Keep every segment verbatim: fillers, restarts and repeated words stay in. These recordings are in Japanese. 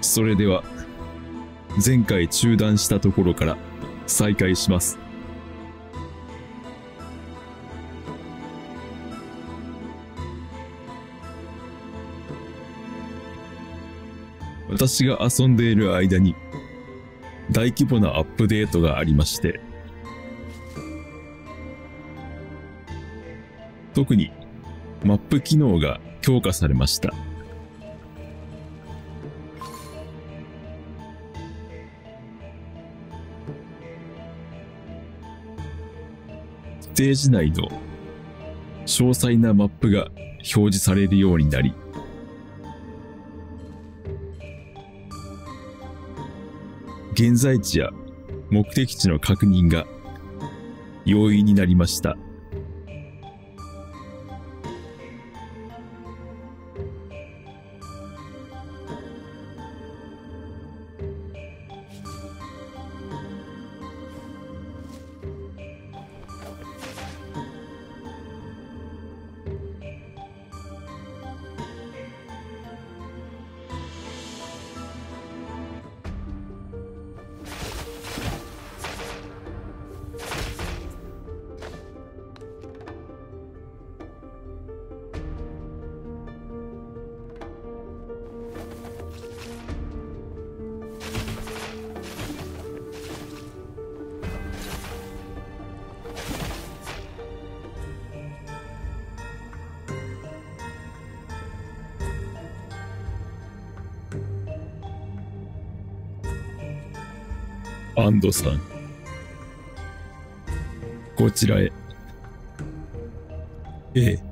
それでは、前回中断したところから再開します。私が遊んでいる間に大規模なアップデートがありまして、特にマップ機能が強化されました。ステージ内の詳細なマップが表示されるようになり、現在地や目的地の確認が容易になりました。安藤さん、こちらへ。ええ。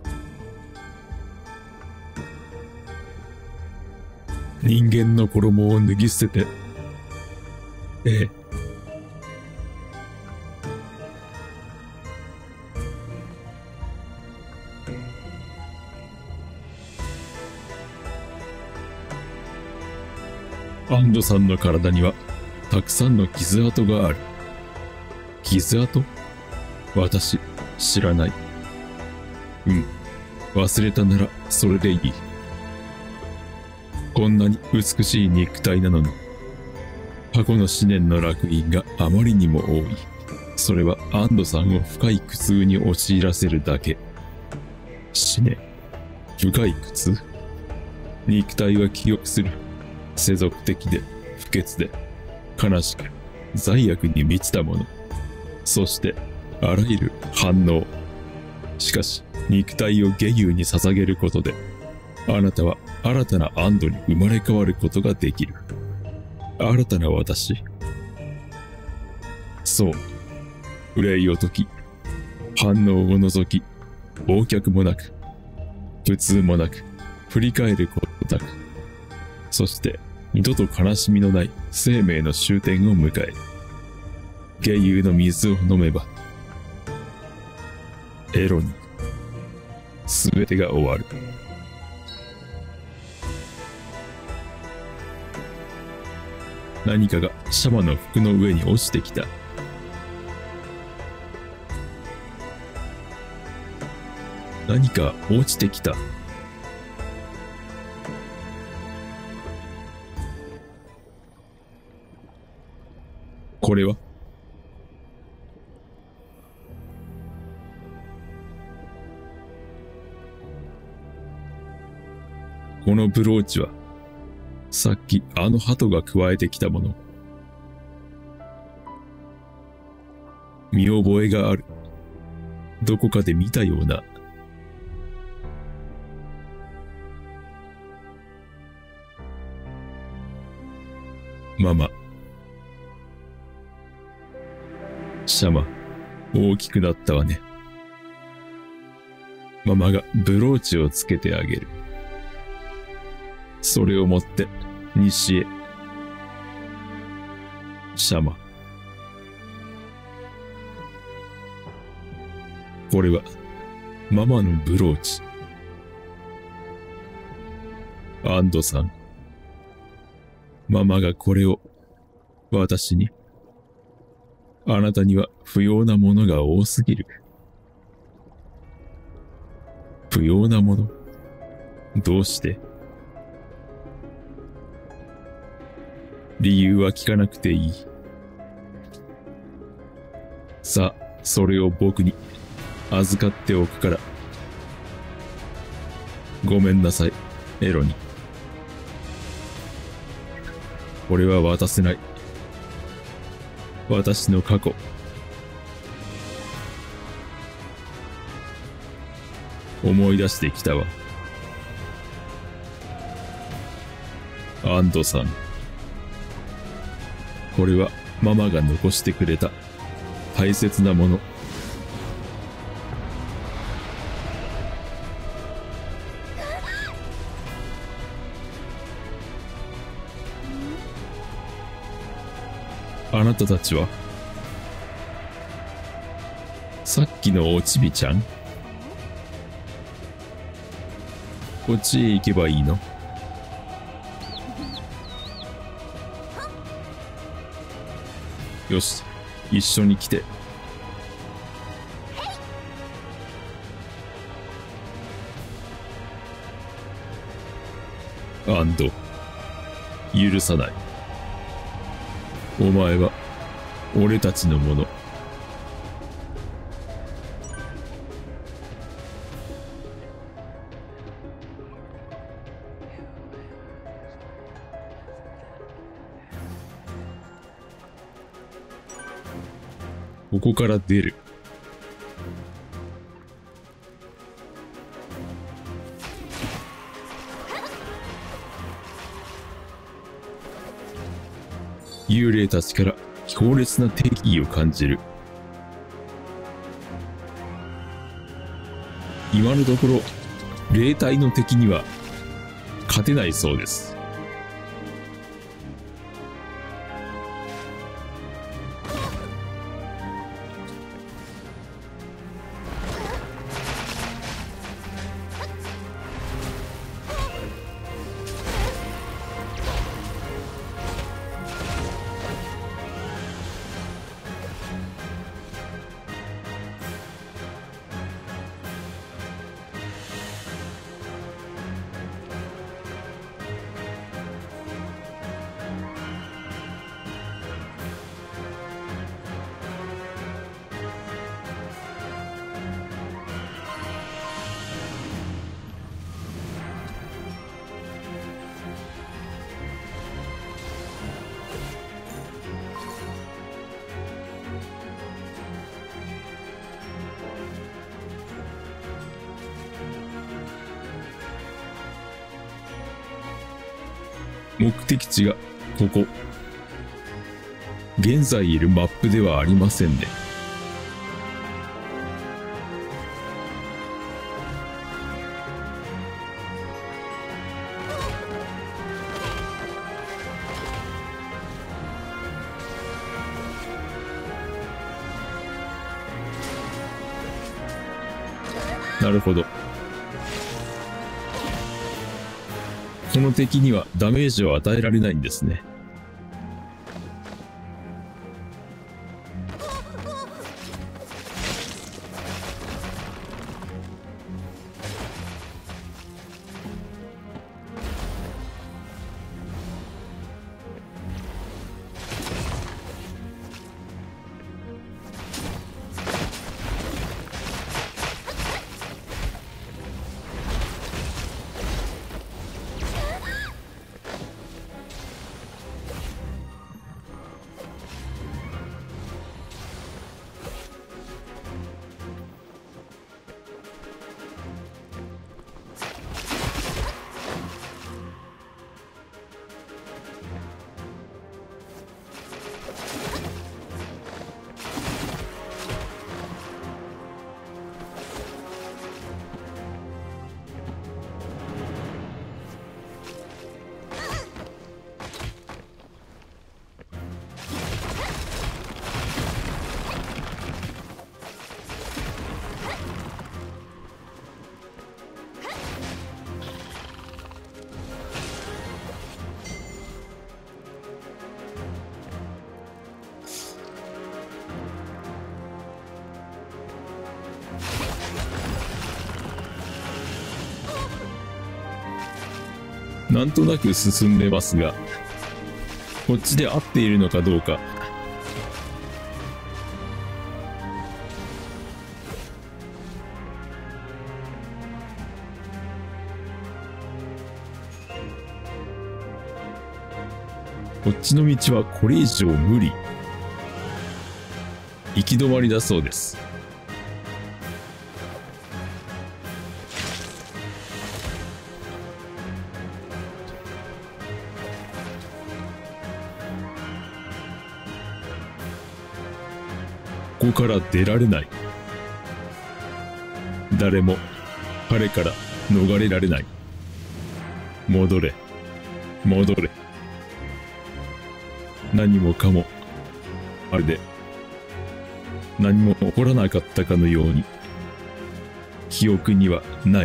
人間の衣を脱ぎ捨てて。ええ。安藤さんの体にはたくさんの傷跡がある。傷跡？私、知らない。うん。忘れたならそれでいい。こんなに美しい肉体なのに、過去の思念の烙印があまりにも多い。それは安藤さんを深い苦痛に陥らせるだけ。思念？深い苦痛？肉体は記憶する。世俗的で不潔で悲しく罪悪に満ちたもの。そしてあらゆる反応。しかし肉体を下優に捧げることで、あなたは新たな安堵に生まれ変わることができる。新たな私。そう。憂いを解き、反応を除き、忘却もなく、苦痛もなく、振り返ることなく、そして二度と悲しみのない生命の終点を迎え、下優の水を飲めば、エロに、すべてが終わる。何かがシャマの服の上に落ちてきた。何か落ちてきた。これは？このブローチは、さっきあの鳩が加えてきたもの。見覚えがある。どこかで見たような。ママ。シャマ、大きくなったわね。ママがブローチをつけてあげる。それを持って西へ。シャマ。これはママのブローチ。安藤さん。ママがこれを私に。あなたには不要なものが多すぎる。不要なもの？どうして？ 理由は聞かなくていい。さあ、それを僕に預かっておくから。ごめんなさい、エロに。これは渡せない。私の過去。思い出してきたわ。アンドさん。これはママが残してくれた大切なもの。あなたたちはさっきのおちびちゃん？こっちへ行けばいいの？よし、一緒に来て。アンド、許さない。お前は俺たちのもの。ここから出る。幽霊たちから強烈な敵意を感じる。今のところ霊体の敵には勝てないそうです。目的地がここ。現在いるマップではありませんね。なるほど。この敵にはダメージを与えられないんですね。なんとなく進んでますが、 こっちで合っているのかどうか。こっちの道はこれ以上無理。行き止まりだそうです。ここから出られない。誰も彼から逃れられない。戻れ、戻れ。何もかもあれで何も起こらなかったかのように記憶にはない。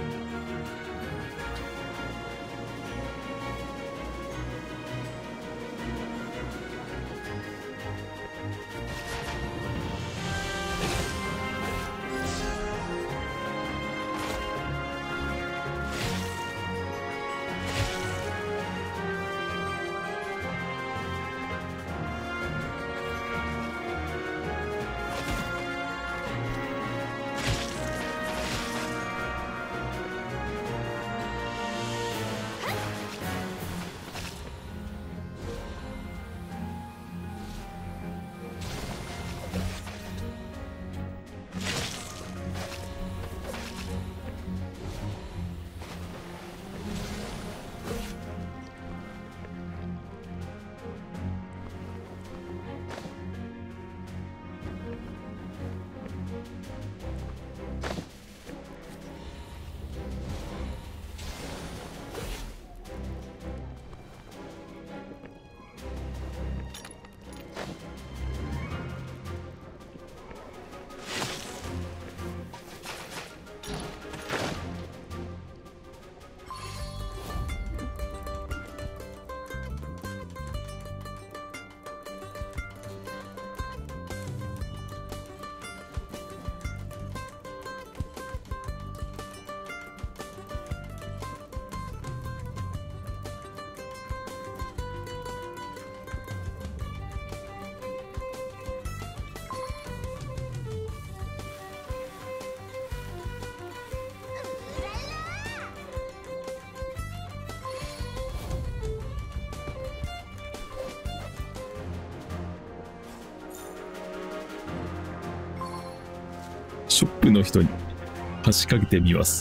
ショップの人に話しかけてみます。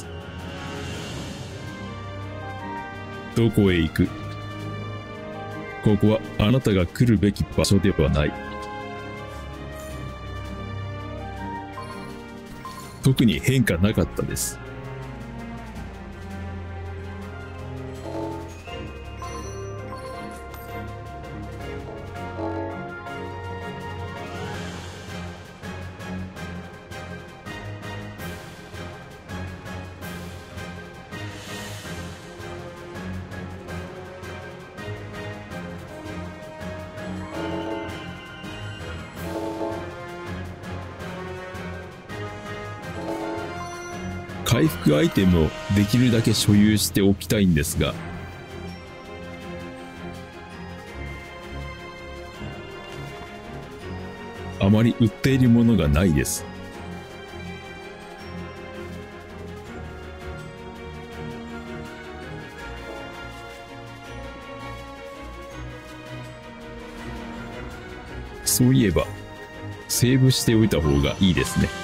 どこへ行く？ここはあなたが来るべき場所ではない。特に変化なかったです。回復アイテムをできるだけ所有しておきたいんですが、あまり売っているものがないです。そういえばセーブしておいた方がいいですね。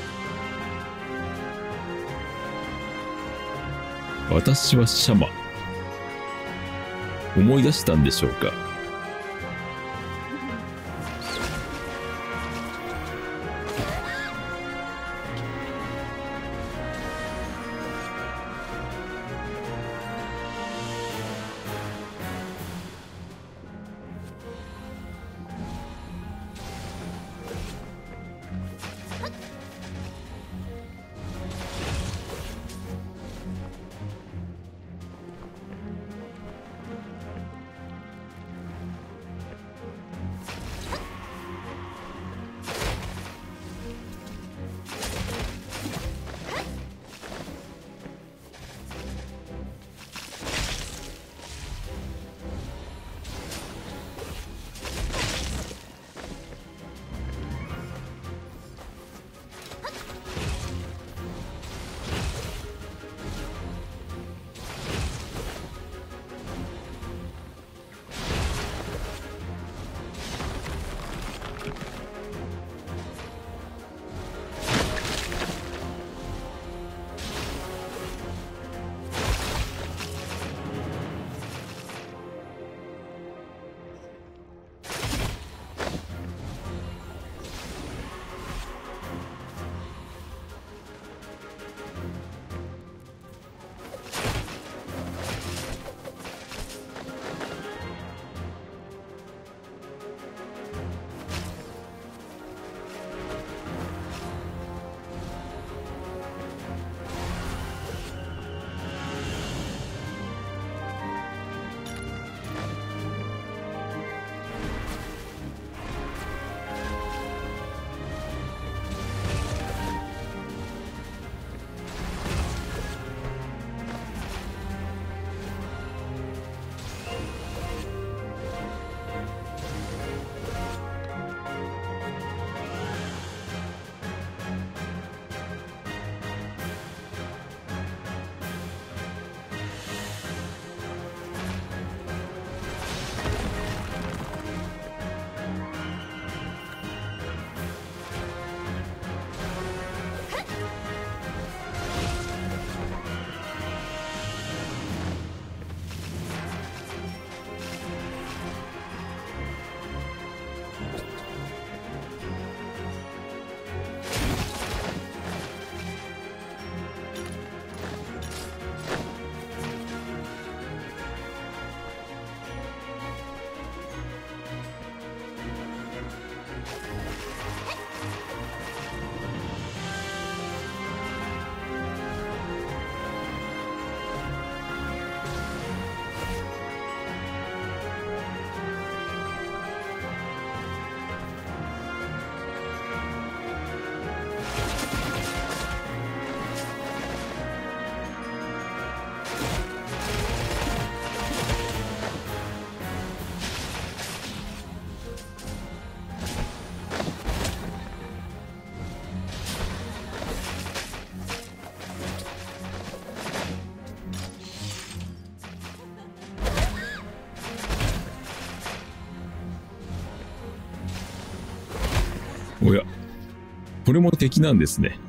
私はシャマ。思い出したんでしょうか。 おや、これも敵なんですね。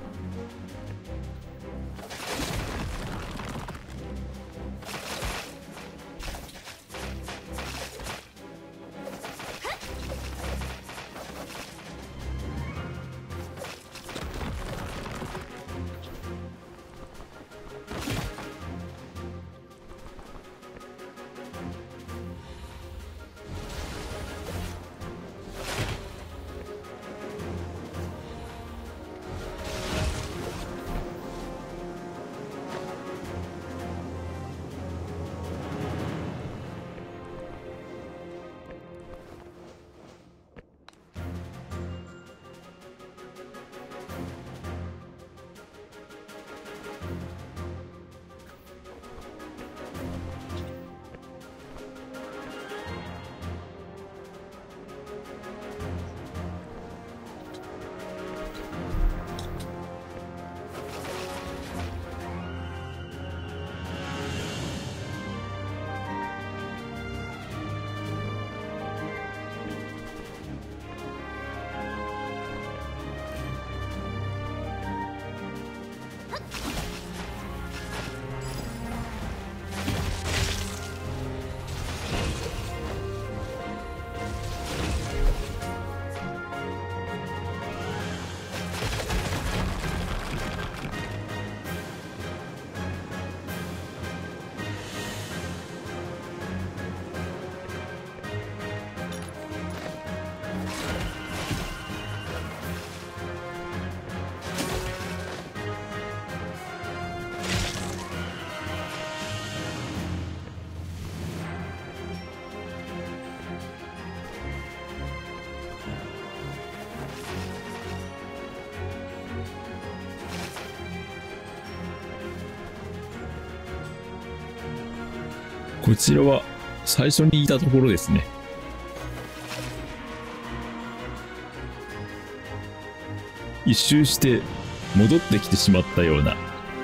こちらは最初にいたところですね。一周して戻ってきてしまったような。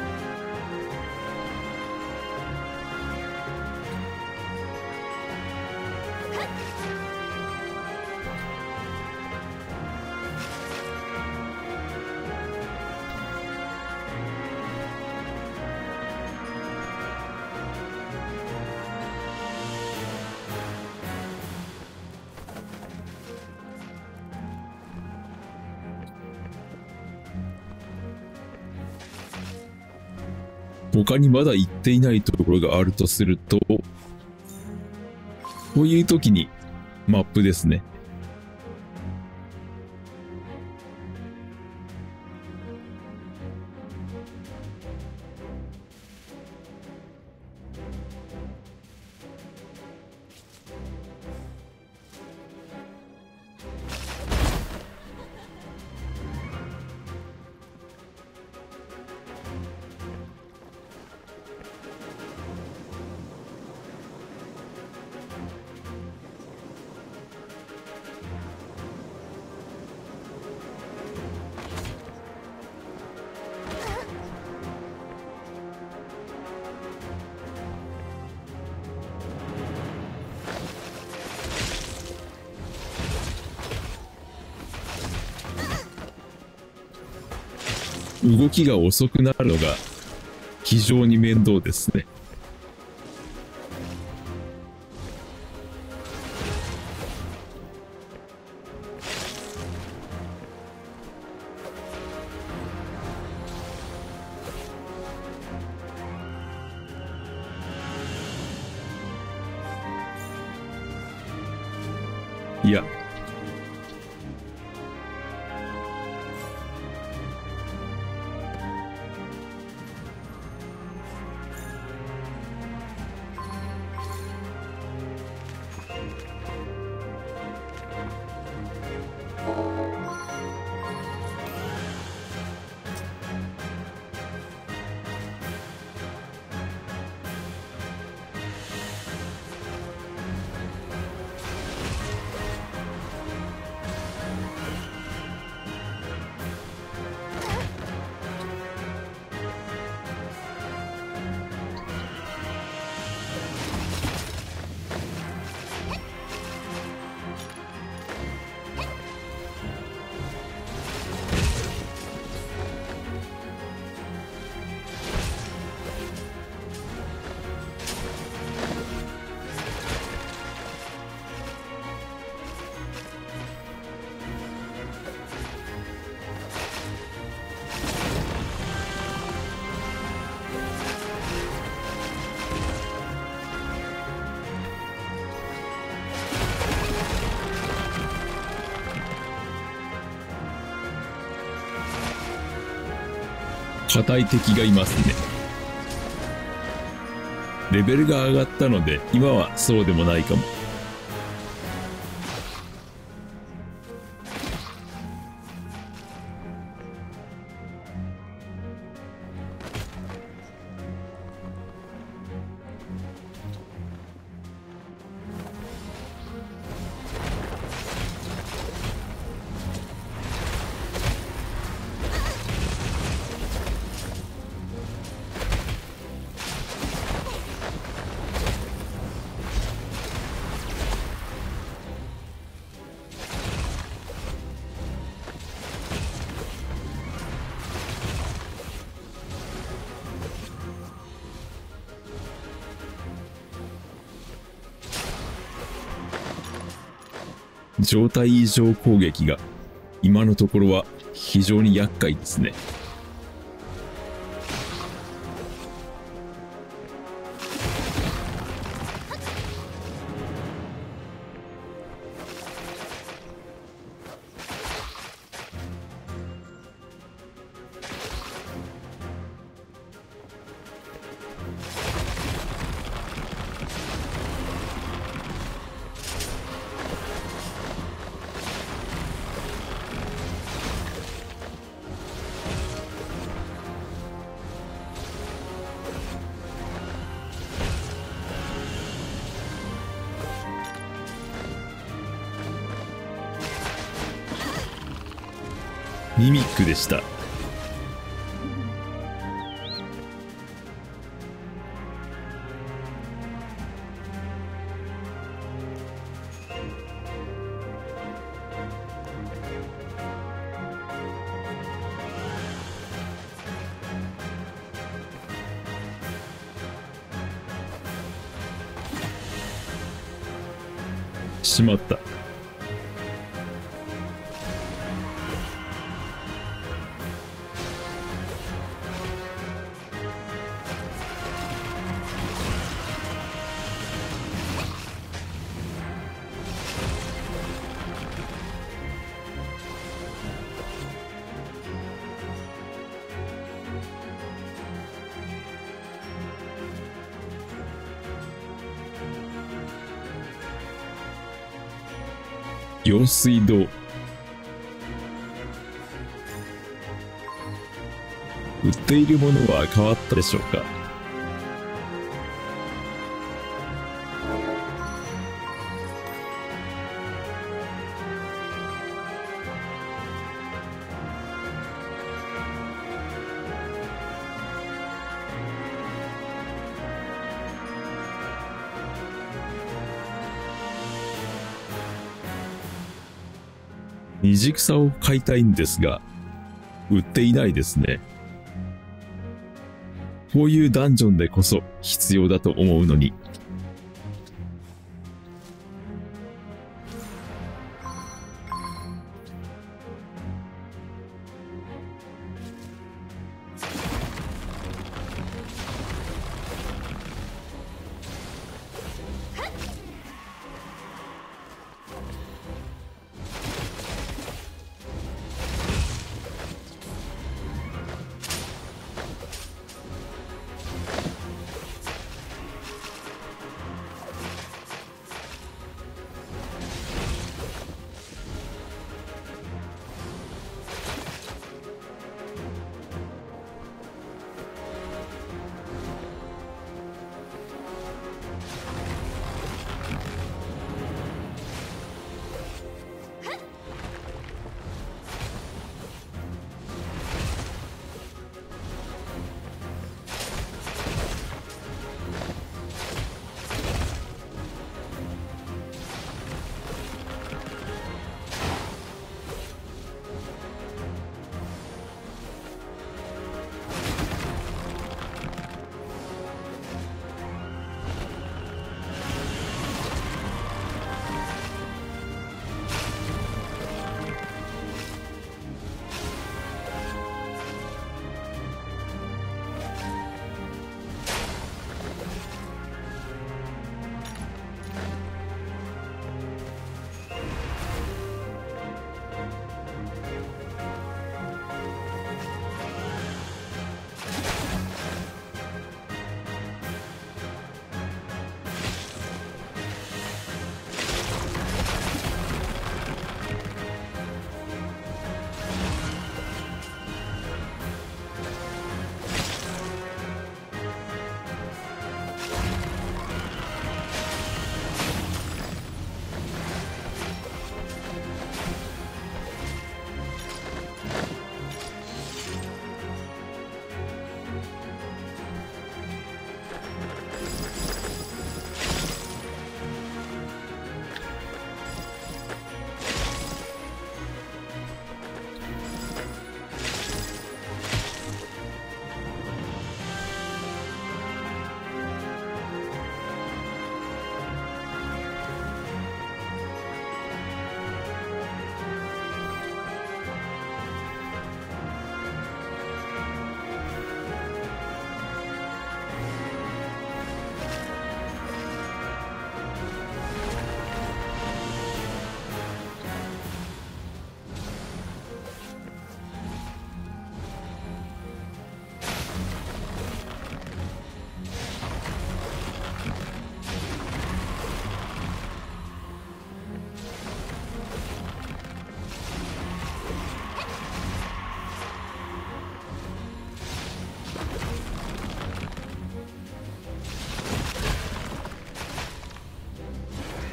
他にまだ行っていないところがあるとすると、こういう時にマップですね。動きが遅くなるのが非常に面倒ですね。いや、 硬い敵がいますね。レベルが上がったので今はそうでもないかも。状態異常攻撃が今のところは非常に厄介ですね。ミミックでした。しまった。用水道。売っているものは変わったでしょうか。虹草を買いたいんですが、売っていないですね。こういうダンジョンでこそ必要だと思うのに。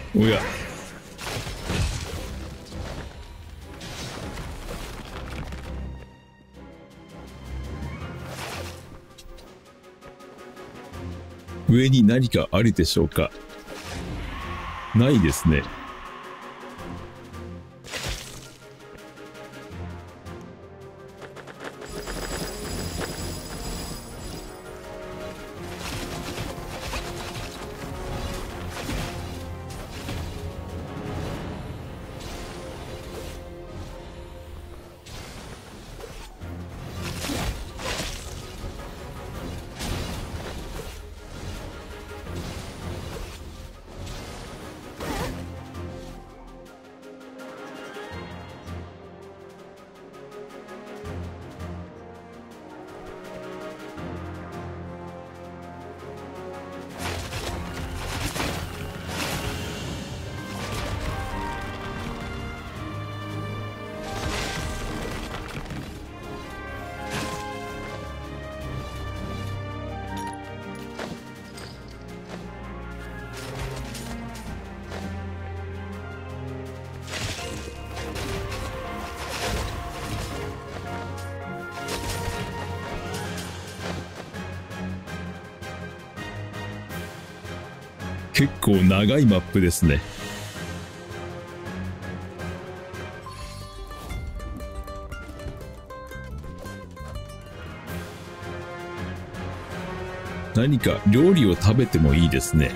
おや、上に何かあるでしょうか。ないですね。結構長いマップですね。何か料理を食べてもいいですね。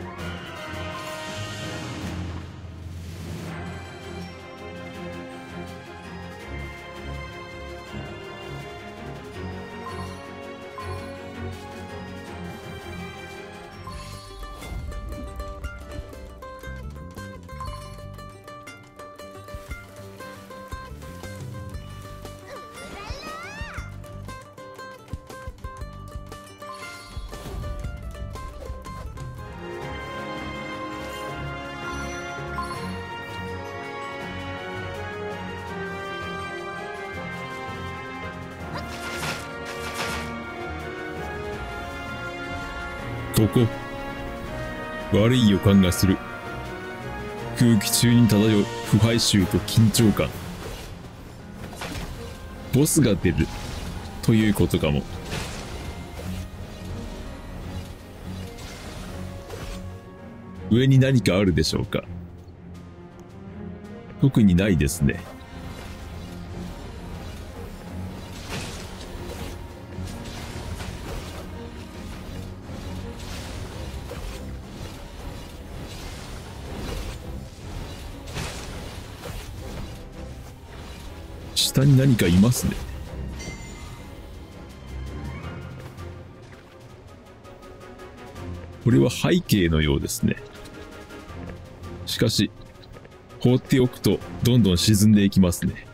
ここ、悪い予感がする。空気中に漂う腐敗臭と緊張感。ボスが出るということかも。上に何かあるでしょうか。特にないですね。下に何かいますね。これは背景のようですね。しかし放っておくとどんどん沈んでいきますね。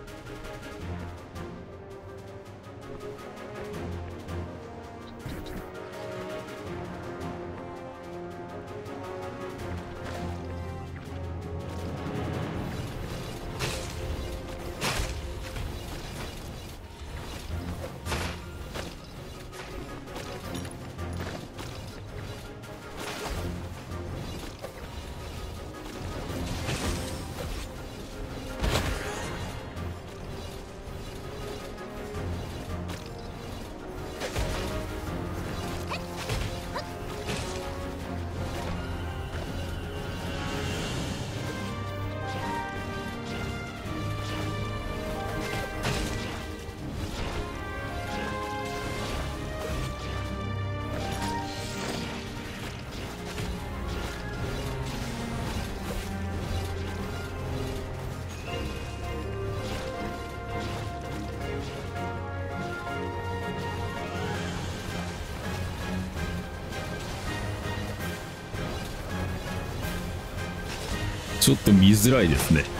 ちょっと見づらいですね。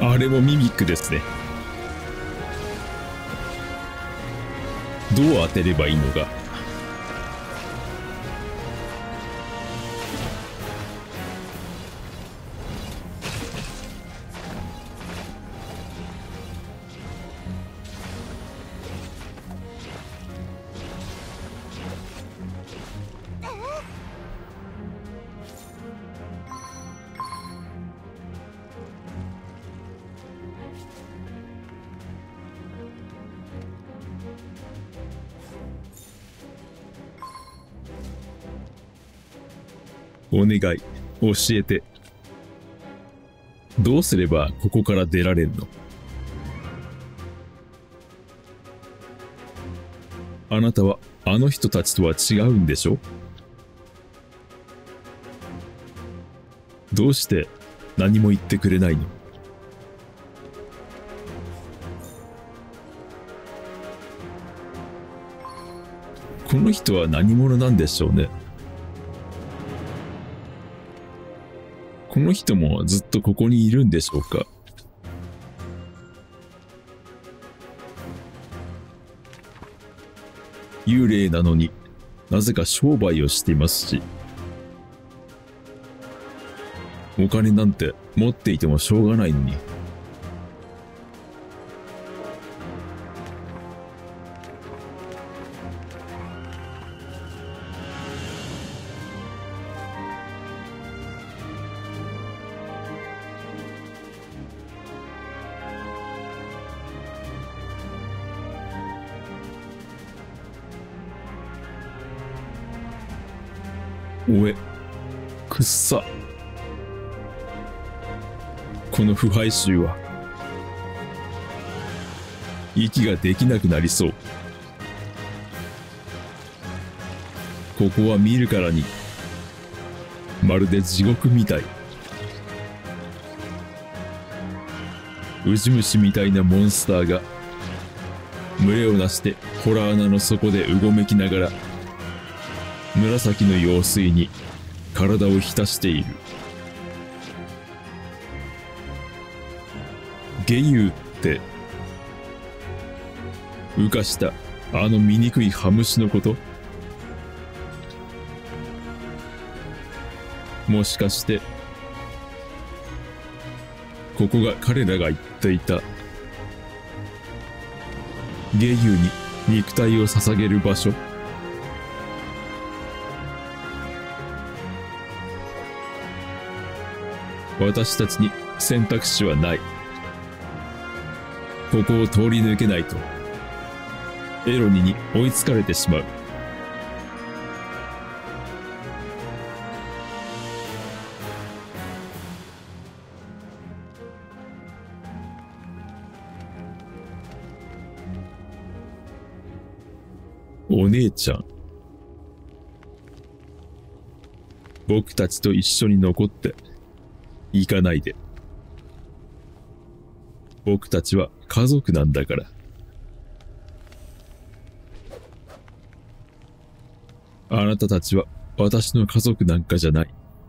あれもミミックですね。どう当てればいいのか。お願い、教えて。どうすればここから出られるの？あなたはあの人たちとは違うんでしょ？どうして何も言ってくれないの？この人は何者なんでしょうね。この人もずっとここにいるんでしょうか。幽霊なのになぜか商売をしていますし、お金なんて持っていてもしょうがないのに。おえ、くっさ。この腐敗臭は息ができなくなりそう。ここは見るからにまるで地獄みたい。ウジ虫みたいなモンスターが群れをなしてホラー穴の底でうごめきながら紫の用水に体を浸している。下遊って羽化したあの醜いハムシのこと？もしかしてここが彼らが言っていた下遊に肉体を捧げる場所？私たちに選択肢はない。ここを通り抜けないとエロニに追いつかれてしまう。お姉ちゃん、僕たちと一緒に残って行かないで。僕たちは家族なんだから。あなたたちは私の家族なんかじゃない。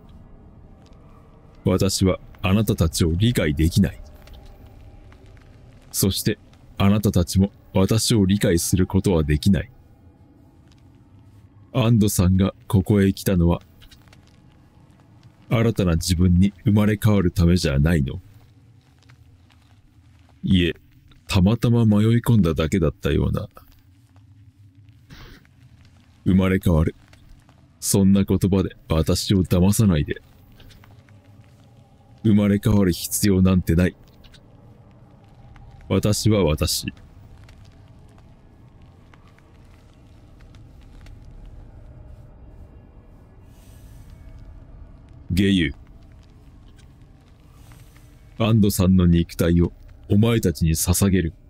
私はあなたたちを理解できない。そしてあなたたちも私を理解することはできない。アンドさんがここへ来たのは新たな自分に生まれ変わるためじゃないの？いえ、たまたま迷い込んだだけだったような。生まれ変わる。そんな言葉で私を騙さないで。生まれ変わる必要なんてない。私は私。ゲユ。アンドさんの肉体をお前たちに捧げる。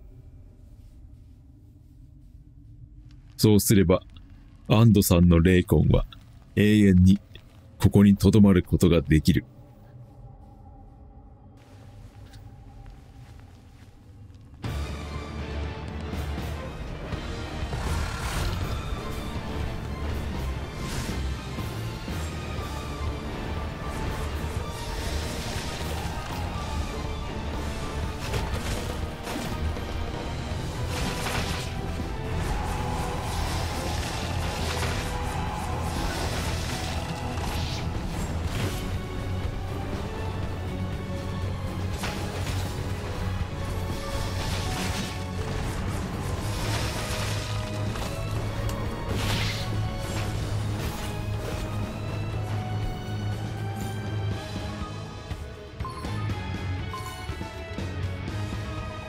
そうすれば、アンドさんの霊魂は永遠にここに留まることができる。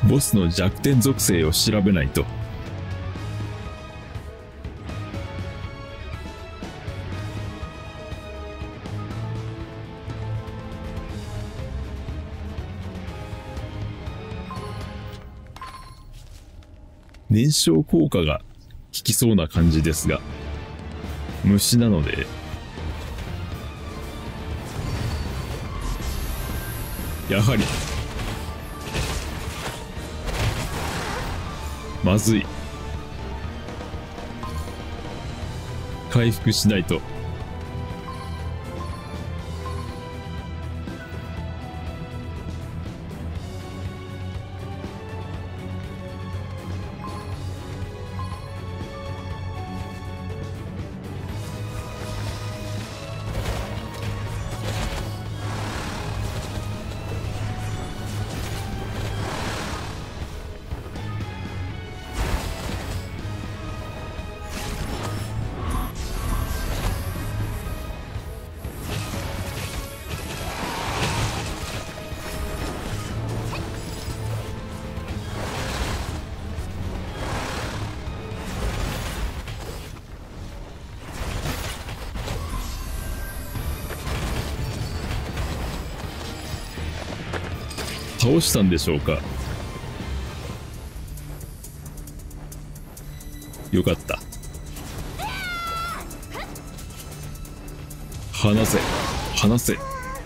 ボスの弱点属性を調べないと。燃焼効果が効きそうな感じですが、虫なので、やはりまずい。回復しないと。倒したんでしょうか。よかった。離せ離せ。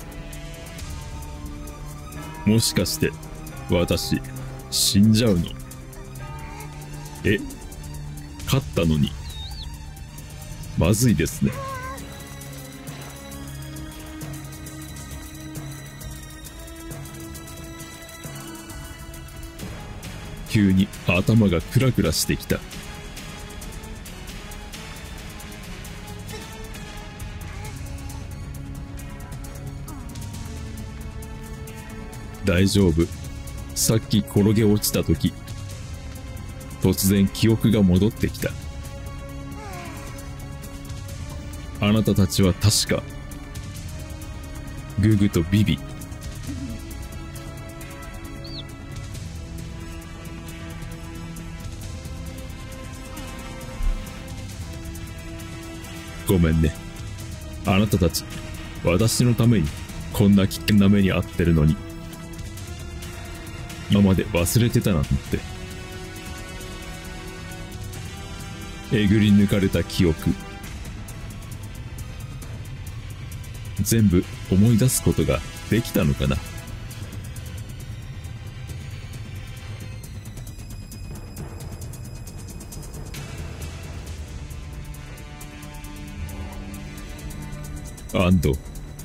もしかして私死んじゃうの？え、勝ったのに。まずいですね。急に頭がクラクラしてきた。大丈夫。さっき転げ落ちた時、突然記憶が戻ってきた。あなたたちは確かググとビビ、ごめんね。あなたたち、私のためにこんな危険な目に遭ってるのに、今まで忘れてたなんて。えぐり抜かれた記憶、全部思い出すことができたのかな。安堵。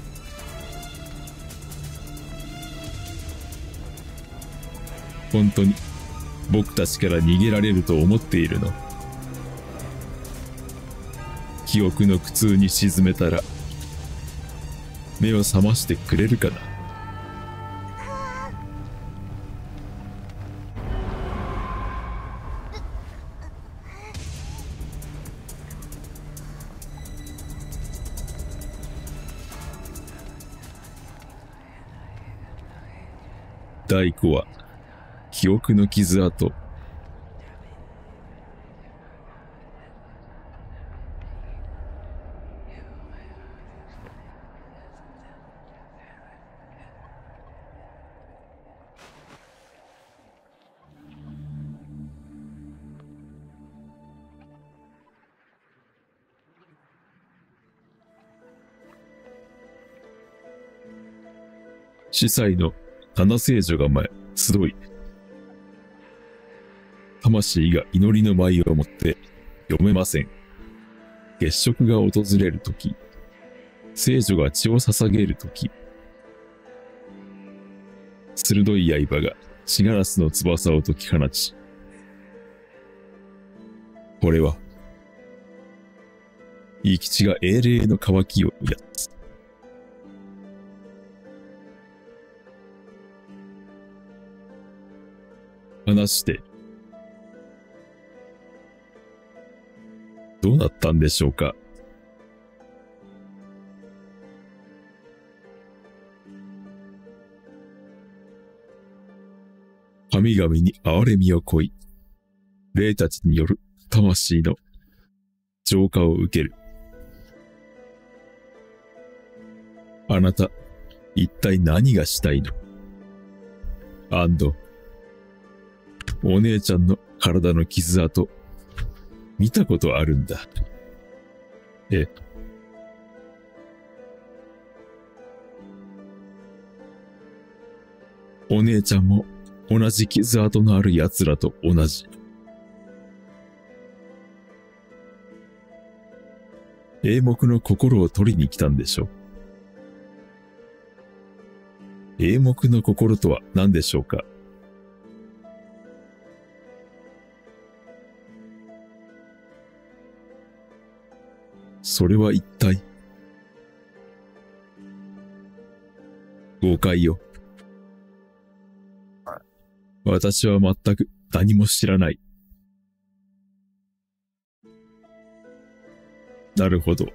本当に僕たちから逃げられると思っているの？記憶の苦痛に沈めたら目を覚ましてくれるかな。第五話、記憶の傷跡。司祭の七聖女が前、集い。魂が祈りの舞をもって読めません。月食が訪れるとき、聖女が血を捧げるとき、鋭い刃が血ガラスの翼を解き放ち、これは、生き血が英霊の渇きを癒す。話して、どうなったんでしょうか。神神々に憐れみを乞い、霊たちによる魂の浄化を受ける。あなた、一体何がしたいの？アンド、お姉ちゃんの体の傷跡、見たことあるんだ。え、お姉ちゃんも同じ傷跡のある奴らと同じ。永木の心を取りに来たんでしょ。永木の心とは何でしょうか。それは一体。誤解よ。私は全く何も知らない。なるほど。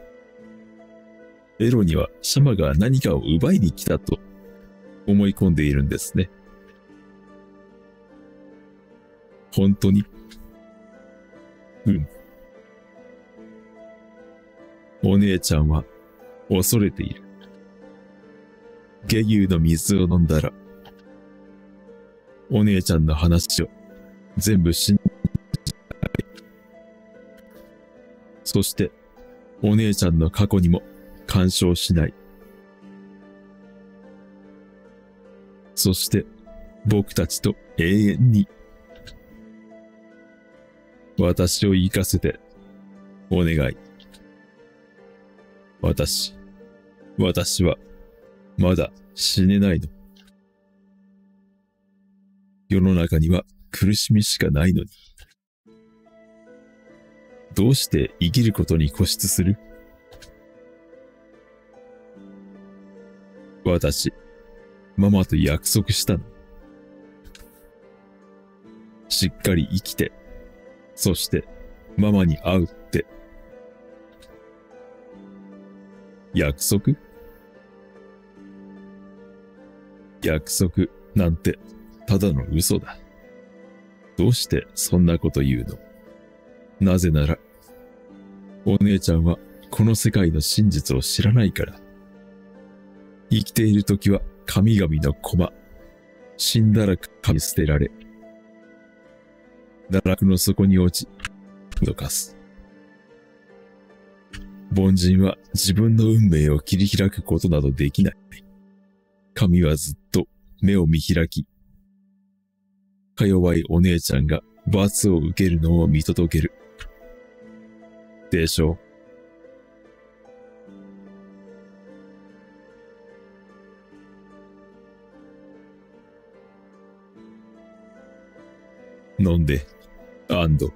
エロにはシャマが何かを奪いに来たと思い込んでいるんですね。本当に？うん。お姉ちゃんは恐れている。下牛の水を飲んだら、お姉ちゃんの話を全部信じない。そして、お姉ちゃんの過去にも干渉しない。そして、僕たちと永遠に、私を生かせて、お願い。私、私は、まだ死ねないの。世の中には苦しみしかないのに。どうして生きることに固執する？私、ママと約束したの。しっかり生きて、そしてママに会うって。約束？約束なんてただの嘘だ。どうしてそんなこと言うの？なぜなら、お姉ちゃんはこの世界の真実を知らないから。生きているときは神々の駒、死んだら神に捨てられ、堕落の底に落ち、どかす。凡人は自分の運命を切り開くことなどできない。神はずっと目を見開き、か弱いお姉ちゃんが罰を受けるのを見届ける。でしょう。飲んで、アンド。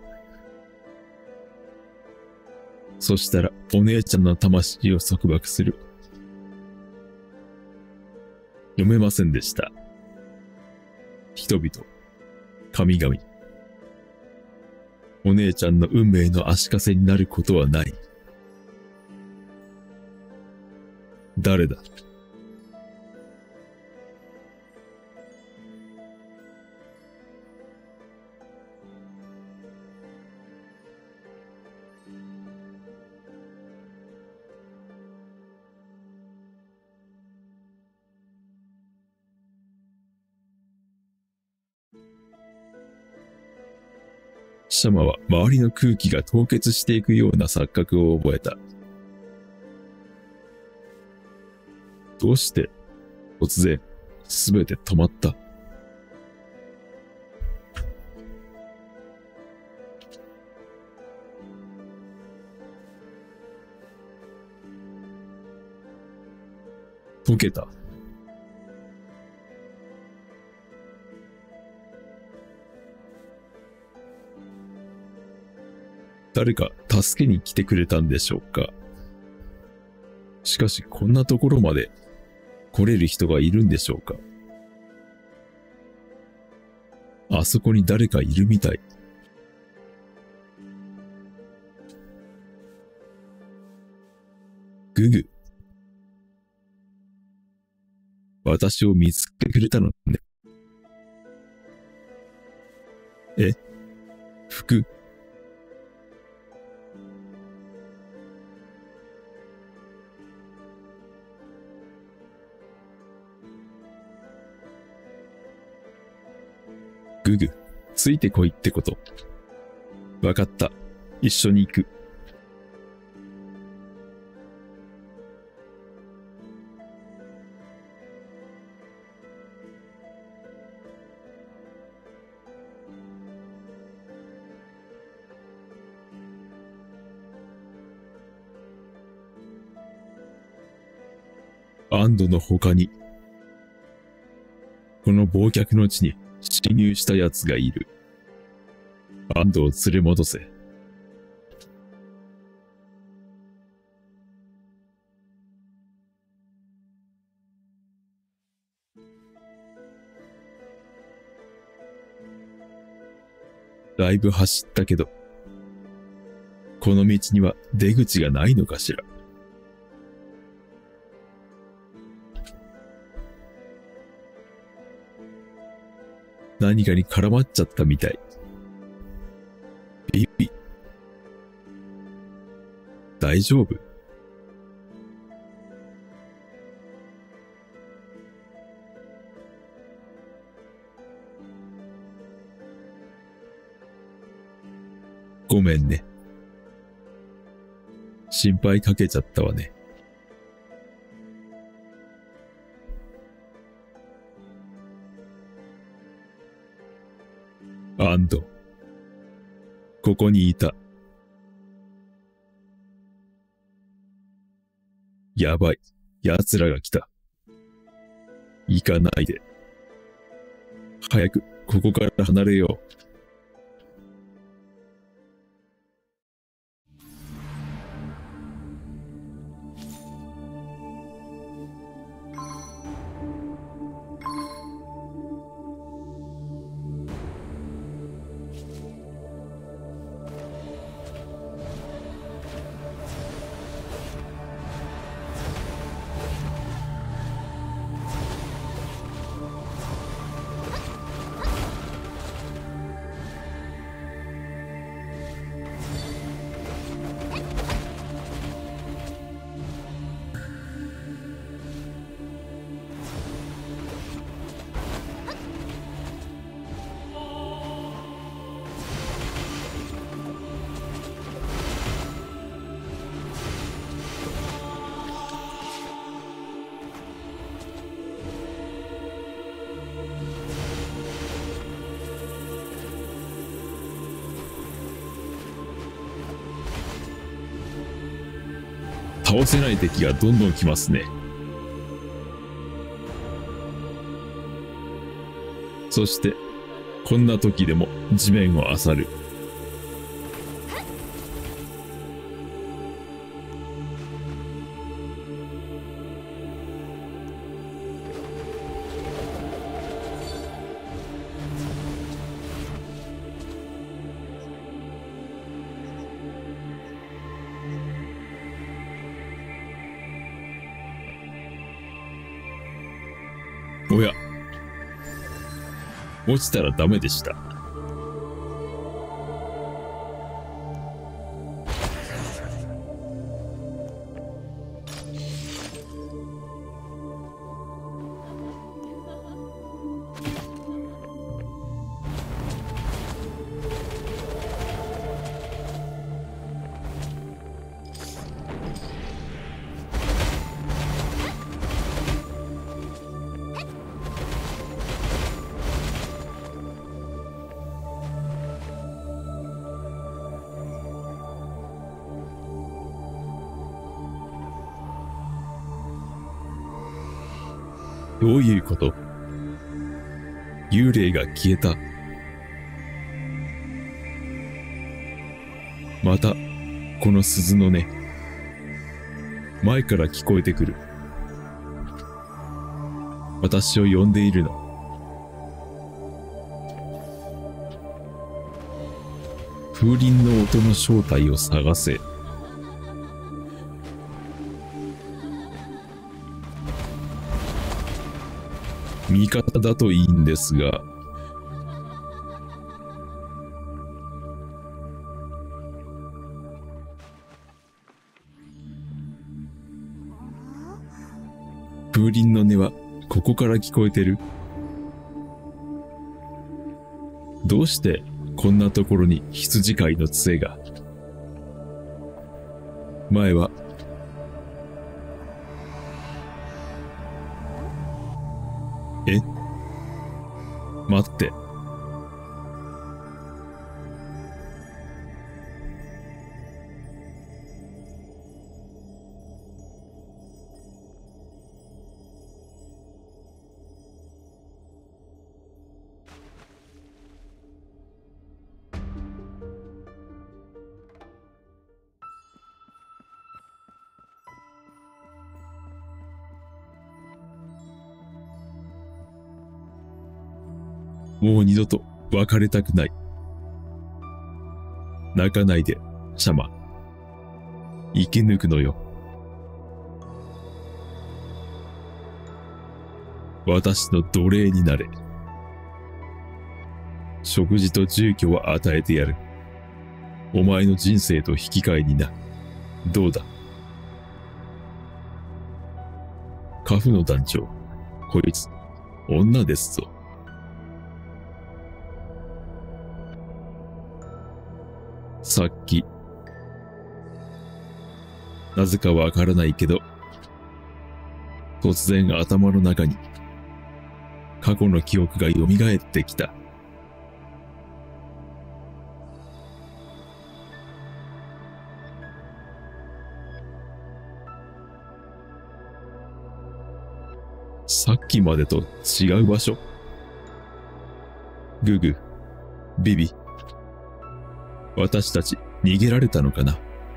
そしたらお姉ちゃんの魂を束縛する。読めませんでした。人々、神々。お姉ちゃんの運命の足かせになることはない。誰だ？シャマは周りの空気が凍結していくような錯覚を覚えた。どうして突然すべて止まった？溶けた。誰か助けに来てくれたんでしょうか。しかしこんなところまで来れる人がいるんでしょうか。あそこに誰かいるみたい。ググ。私を見つけてくれたのね。 え？服？ググ、ついてこいってこと。わかった。一緒に行く。安堵の他に、この忘却の地に侵入した奴がいる。安堵を連れ戻せ。だいぶ走ったけど、この道には出口がないのかしら。何かに絡まっちゃったみたい。ビビ。大丈夫？ごめんね。心配かけちゃったわね。安堵。ここにいた。やばい。奴らが来た。行かないで。早く、ここから離れよう。倒せない敵がどんどん来ますね。そしてこんな時でも地面を漁る。おや、落ちたらダメでした。どういうこと？幽霊が消えた。また、この鈴の音。前から聞こえてくる。私を呼んでいるの。風鈴の音の正体を探せ。味方だといいんですが、 風鈴の音はここから聞こえてる。どうしてこんなところに羊飼いの杖が。前はえ待って。もう二度と別れたくない。泣かないで、シャマ。生き抜くのよ。私の奴隷になれ。食事と住居は与えてやる。お前の人生と引き換えにな。どうだ。カフの団長、こいつ、女ですぞ。さっき、なぜかわからないけど、突然頭の中に過去の記憶が蘇ってきた。さっきまでと違う場所。ググ、ビビ。私たち逃げられたのかな。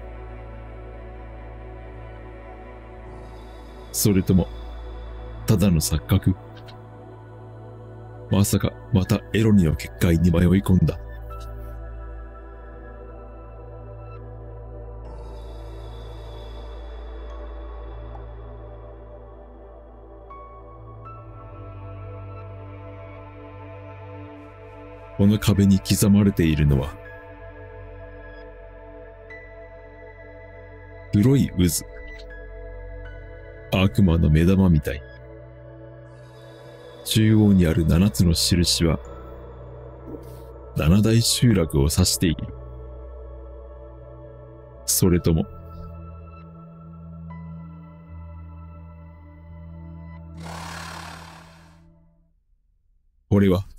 それとも、ただの錯覚。まさかまたエロニの結界に迷い込んだ。この壁に刻まれているのは、黒い渦。悪魔の目玉みたい。中央にある七つの印は、七大集落を指している。それとも、これは、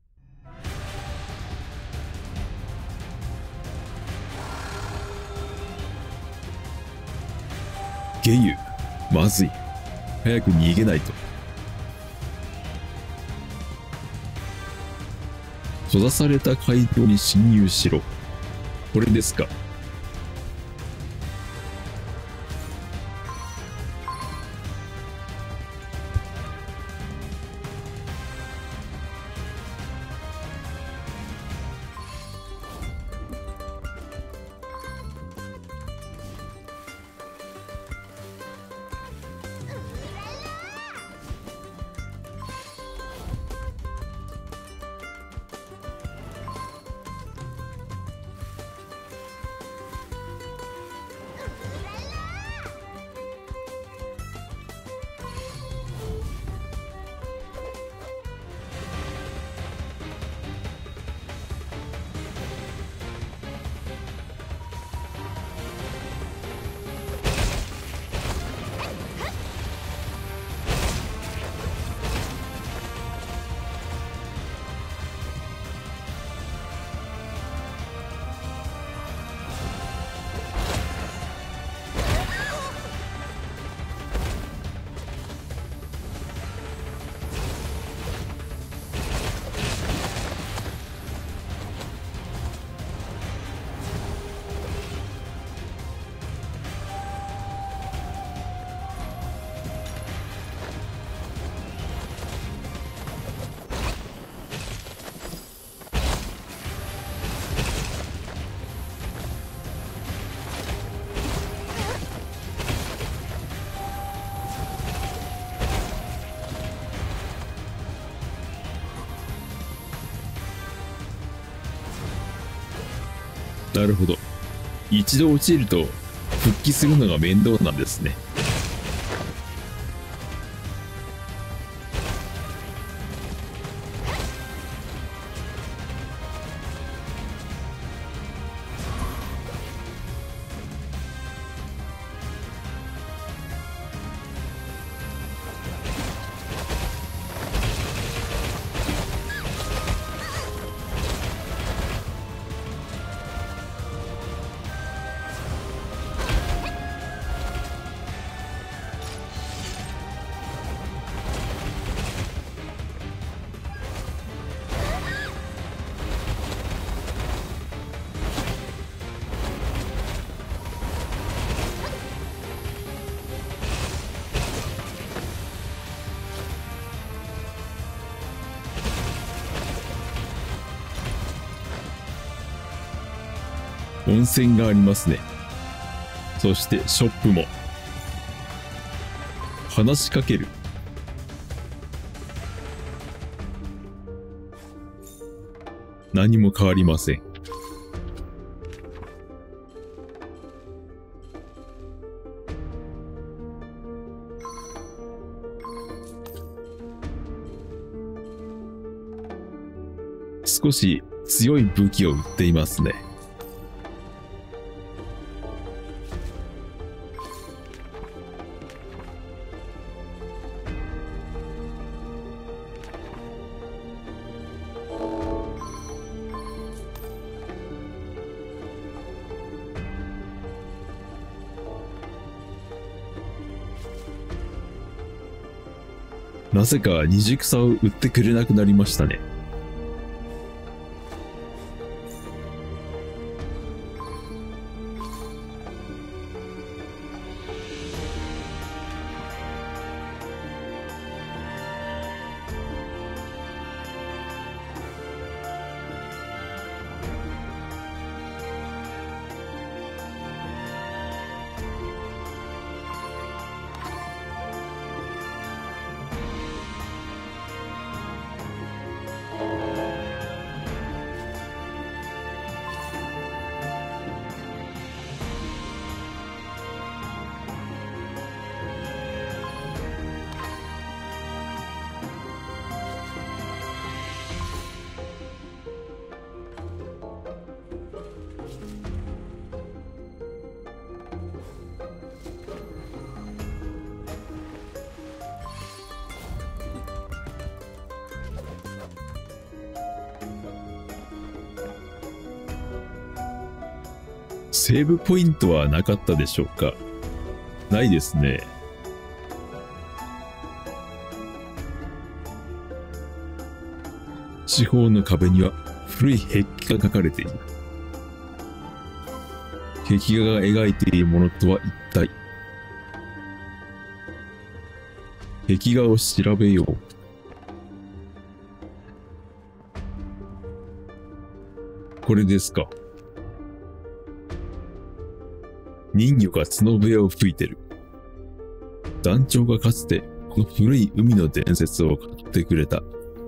ゲユ、まずい。早く逃げないと。閉ざされた街道に侵入しろ。これですか。なるほど。一度落ちると復帰するのが面倒なんですね。 温泉がありますね。そしてショップも。話しかける。何も変わりません。少し強い武器を売っていますね。なぜか二軸差を売ってくれなくなりましたね。セーブポイントはなかったでしょうか。ないですね。四方の壁には古い壁画が描かれている。壁画が描いているものとは一体。壁画を調べよう。これですか。人魚が角笛を吹いてる。団長がかつてこの古い海の伝説を語ってくれた。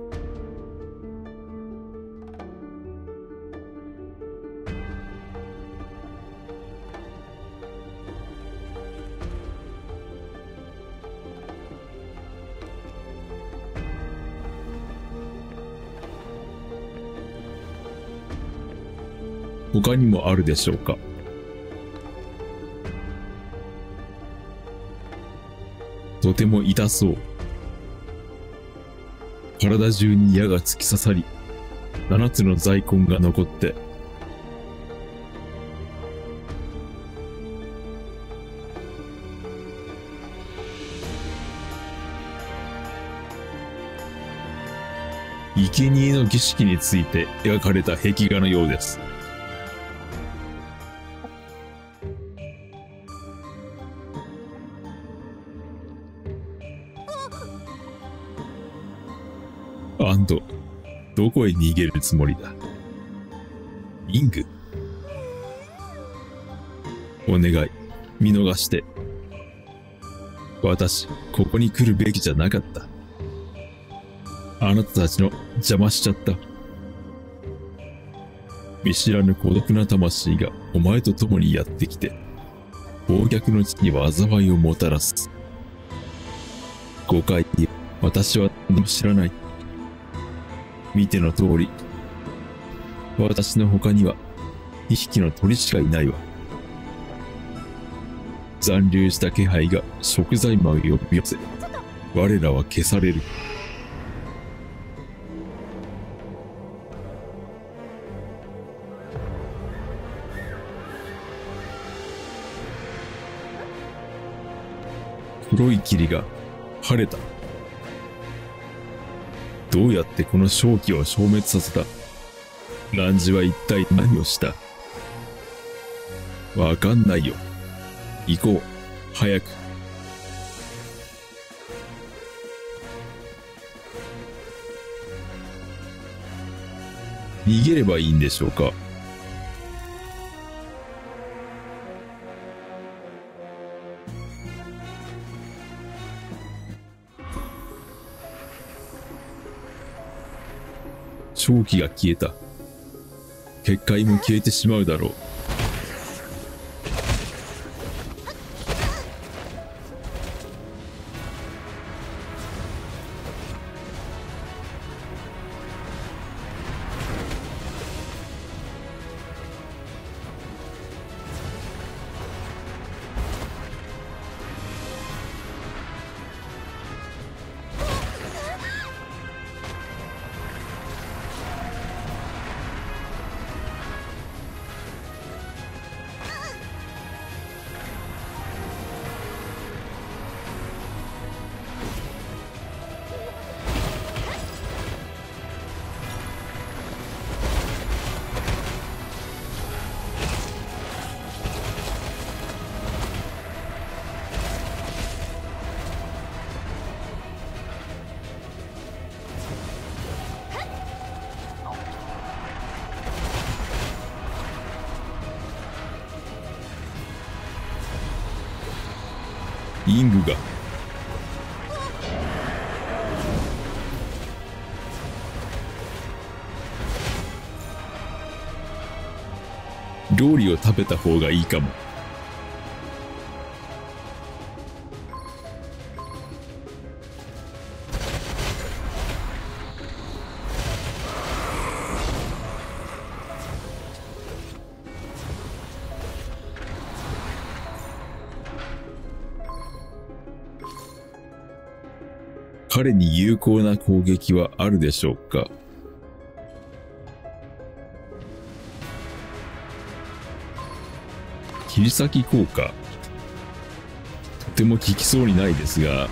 他にもあるでしょうか。とても痛そう。体中に矢が突き刺さり、七つの財根が残って、生贄の儀式について描かれた壁画のようです。アンド、どこへ逃げるつもりだ。イング。お願い、見逃して。私、ここに来るべきじゃなかった。あなたたちの邪魔しちゃった。見知らぬ孤独な魂がお前と共にやってきて、暴虐の地に災いをもたらす。誤解、私は何も知らない。見ての通り、私の他にはにひきの鳥しかいないわ。残留した気配が食材魔を呼び寄せ、我らは消される。黒い霧が晴れた。どうやってこの瘴気を消滅させた？汝は一体何をした？わかんないよ。行こう。早く。逃げればいいんでしょうか？ 長気が消えた。結界も消えてしまうだろう。イングが料理を食べた方がいいかも。彼に有効な攻撃はあるでしょうか。切り裂き効果、とても効きそうにないですが、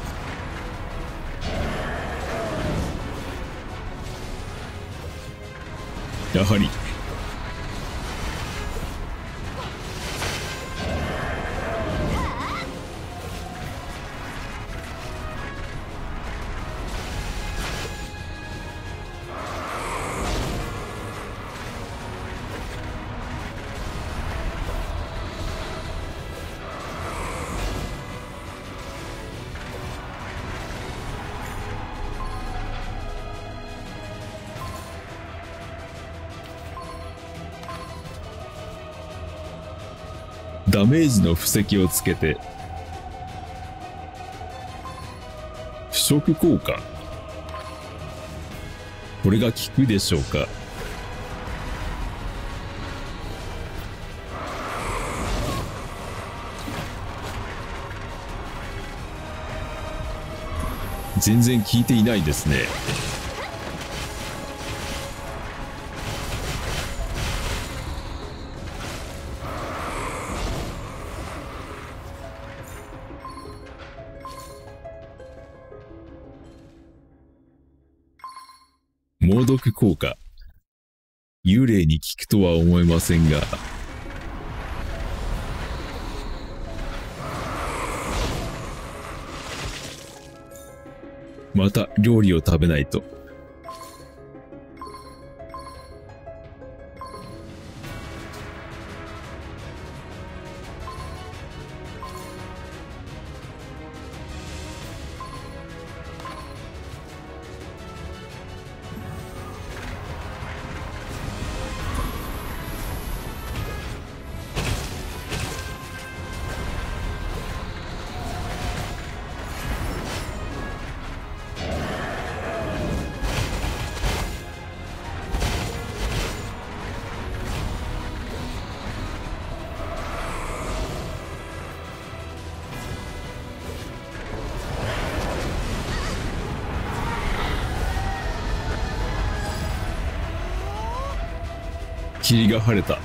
やはりダメージの布石をつけて腐食効果、これが効くでしょうか。全然効いていないですね。猛毒効果、幽霊に効くとは思えませんが、また料理を食べないと。霧が晴れた。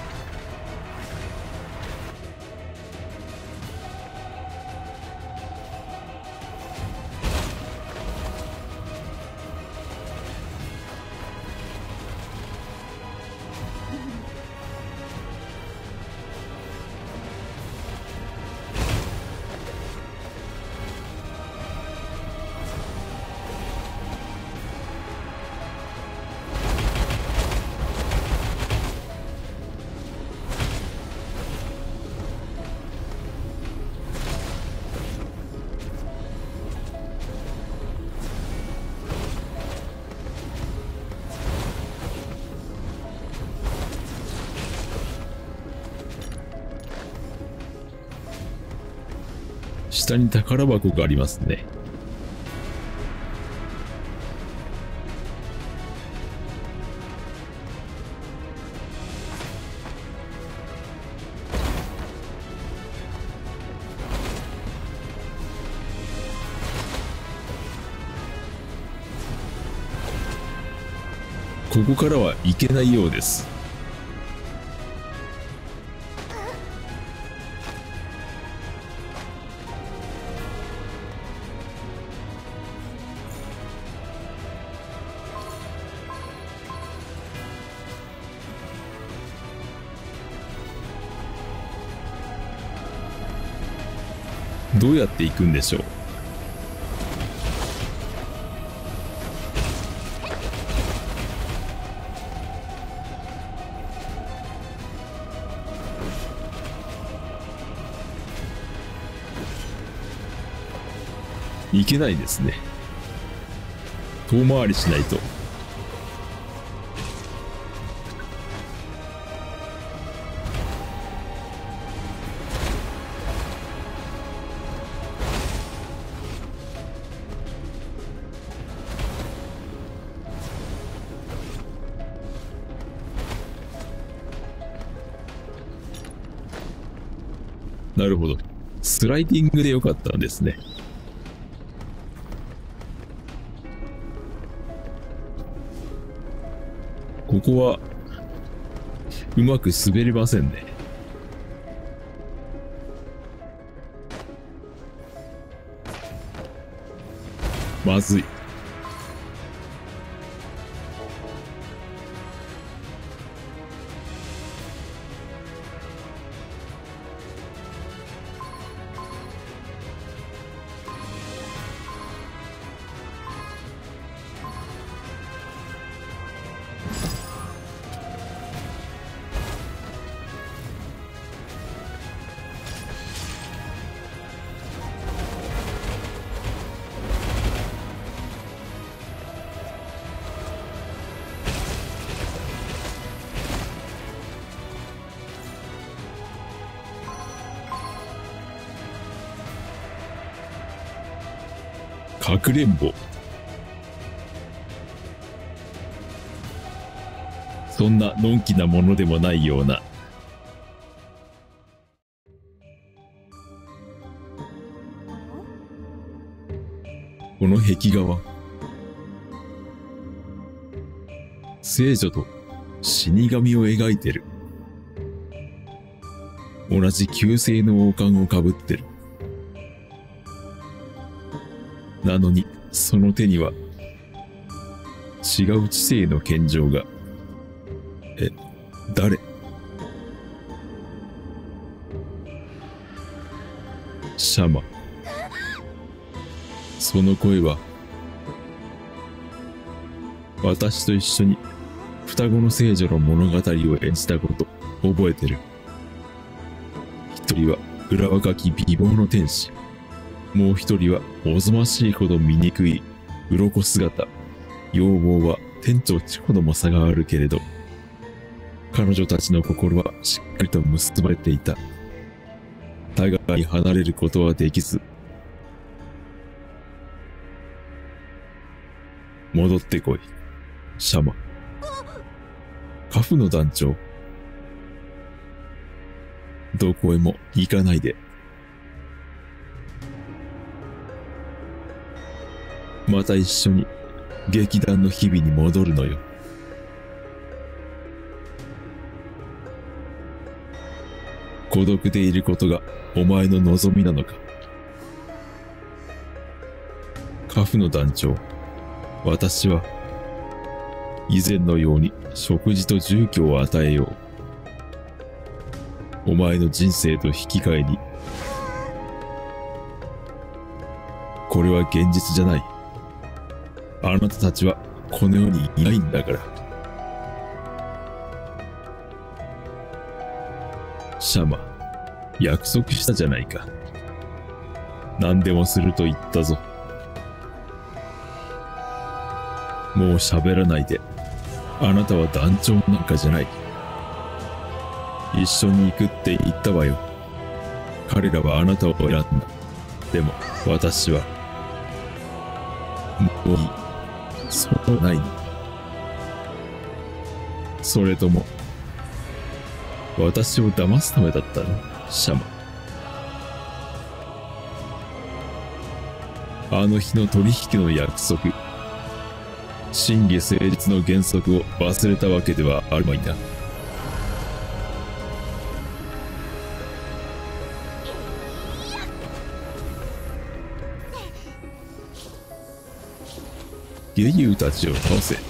下に宝箱がありますね。ここからは行けないようです。どうやって行くんでしょう。行けないですね。遠回りしないと。なるほど。スライディングでよかったんですね。ここはうまく滑れませんね。まずい。かくれんぼ。そんなのんきなものでもないような。この壁画は聖女と死神を描いてる。同じ旧姓の王冠をかぶってる。なのにその手には違う知性の献上が。え、誰？シャマ。その声は私と一緒に双子の聖女の物語を演じたこと覚えてる。一人は裏若き美貌の天使、もう一人はおぞましいほど醜い鱗姿。容貌は天と地ほども差があるけれど、彼女たちの心はしっかりと結ばれていた。互いに離れることはできず。戻ってこい、シャマ。カフの団長。どこへも行かないで。また一緒に劇団の日々に戻るのよ。孤独でいることがお前の望みなのか。カフの団長、私は以前のように食事と住居を与えよう。お前の人生と引き換えに。これは現実じゃない。あなたたちはこの世にいないんだから。シャマ、約束したじゃないか。何でもすると言ったぞ。もう喋らないで。あなたは団長なんかじゃない。一緒に行くって言ったわよ。彼らはあなたを選んだ。 でも私はもういい。そうないの。それとも私を騙すためだったの、シャマ。あの日の取引の約束、真偽誠実の原則を忘れたわけではあるまいな。ゲユーたちを倒せ。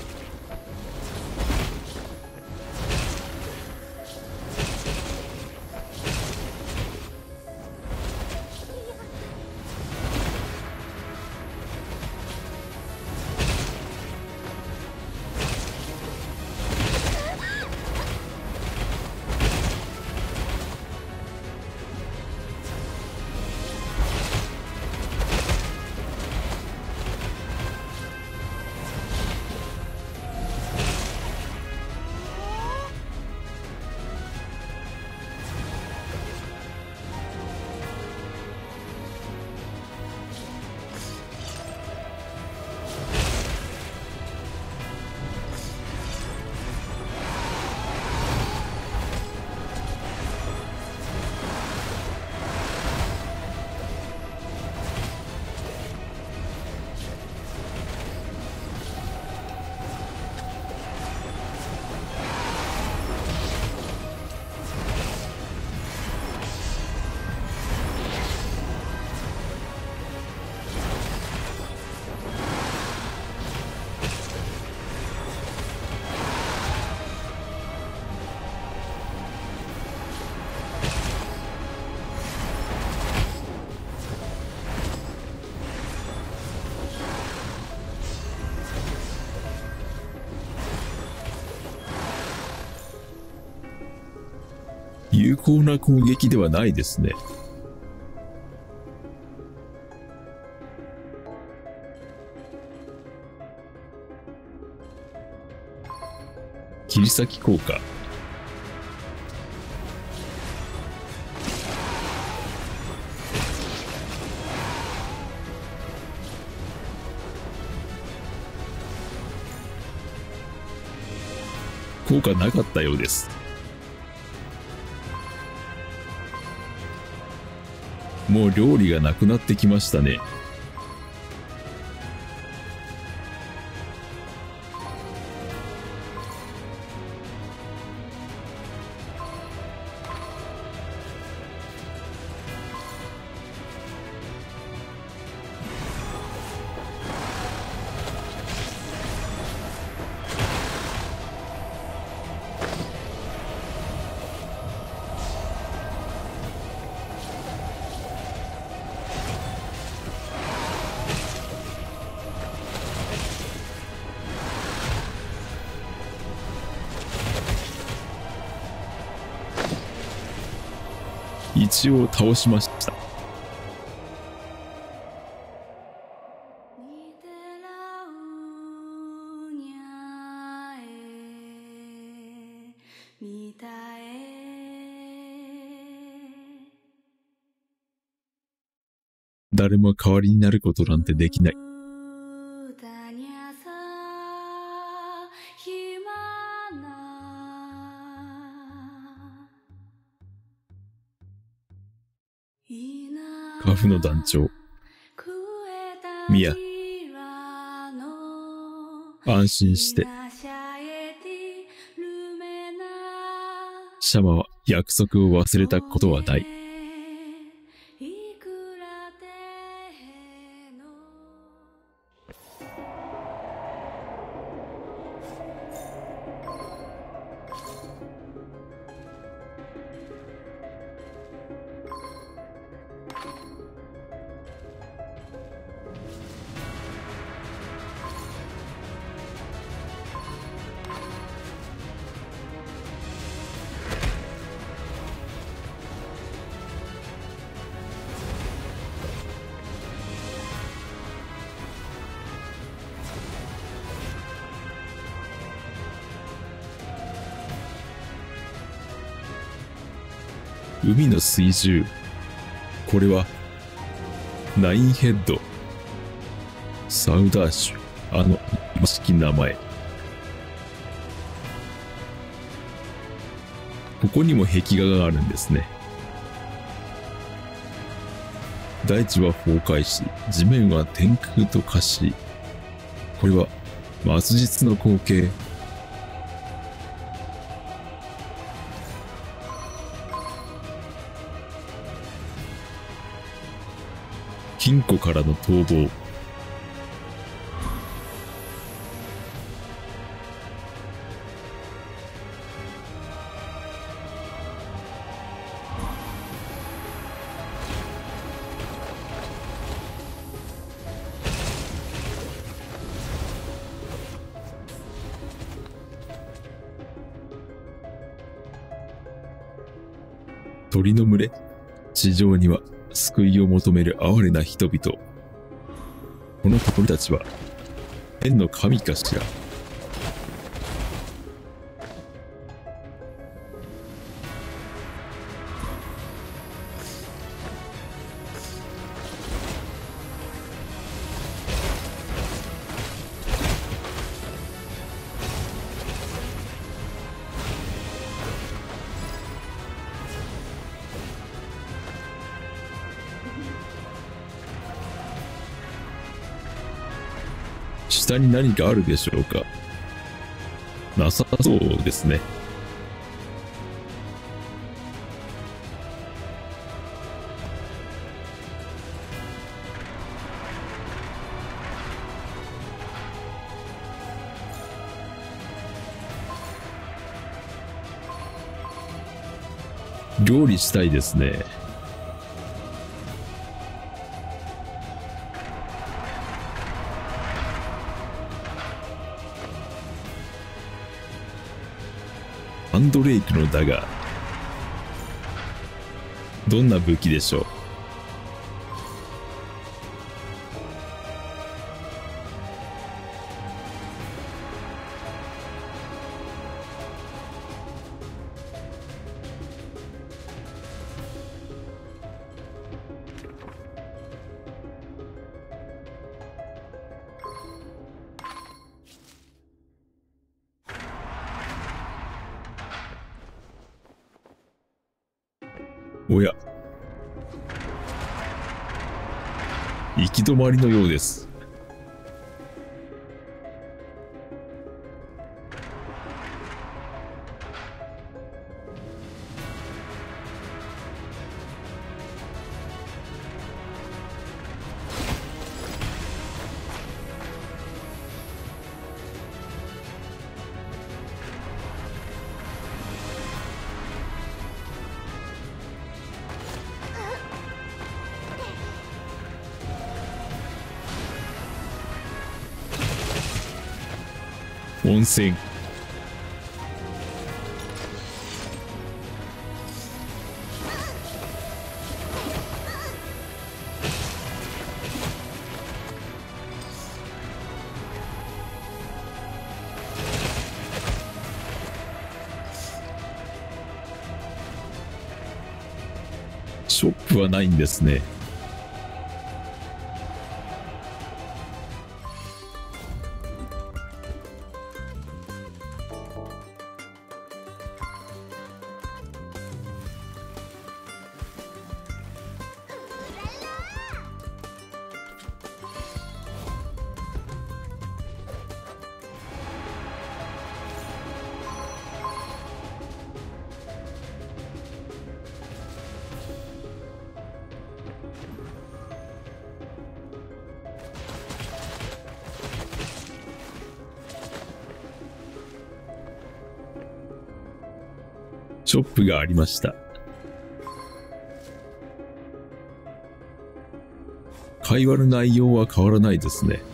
有効な攻撃ではないですね。切り裂き効果。効果なかったようです。もう料理がなくなってきましたね。一応倒しました。誰も代わりになることなんてできない。カフの団長、ミヤ、安心して。シャマは約束を忘れたことはない。海の水獣。これはナインヘッド、サウダーシュ、あのましき名前。ここにも壁画があるんですね。大地は崩壊し、地面は天空と化し、これは末日の光景。金庫からの逃亡。鳥の群れ。地上には救いを求める哀れな人々。この鳥たちは天の神かしら。下に何かあるでしょうか。なさそうですね。料理したいですね。アンドレイクのダガー。どんな武器でしょう。おや、行き止まりのようです。温泉。ショップはないんですね。ショップがありました。会話の内容は変わらないですね。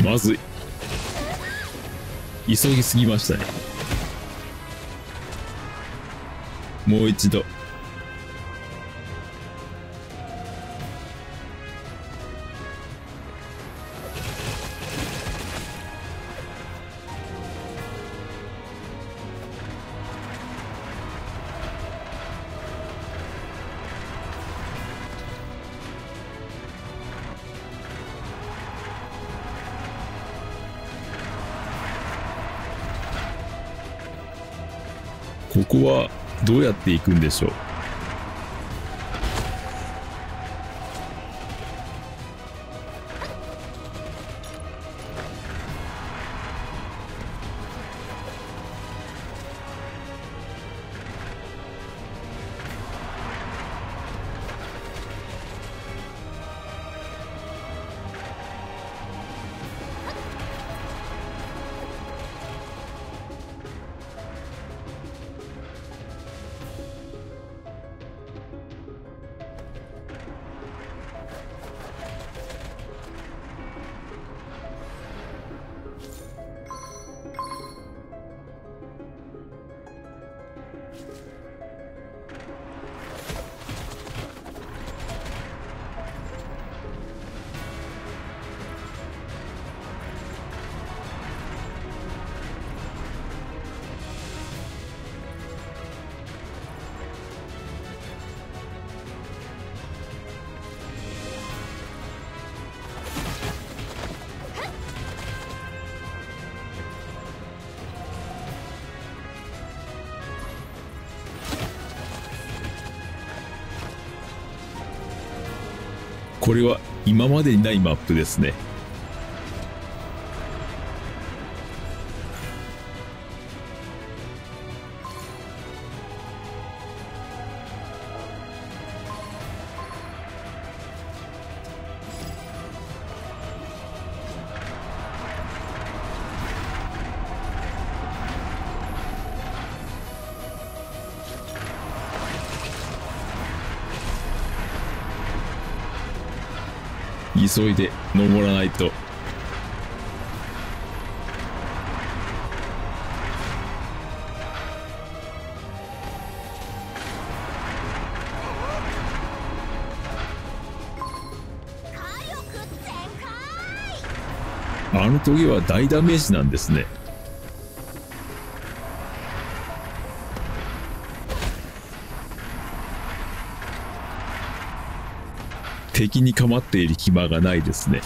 まずい急ぎすぎましたね。もう一度。ここはどうやって行くんでしょう。これは今までにないマップですね。急いで登らないと。あのトゲは大ダメージなんですね。敵に構っている暇がないですね。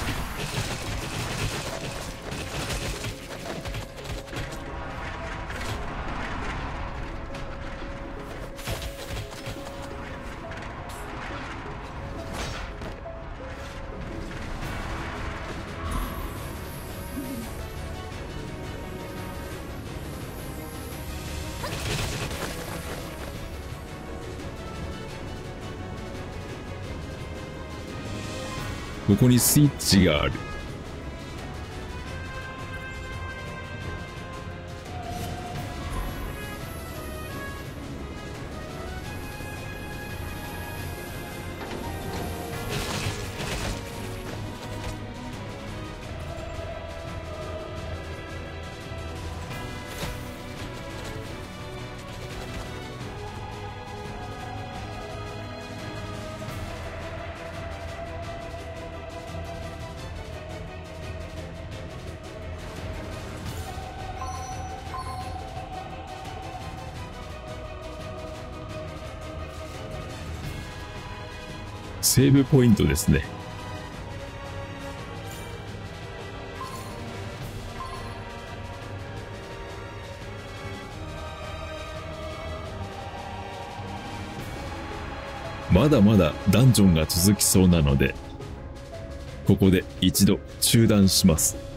ここにスイッチがある。セーブポイントですね。まだまだダンジョンが続きそうなので、ここで一度中断します。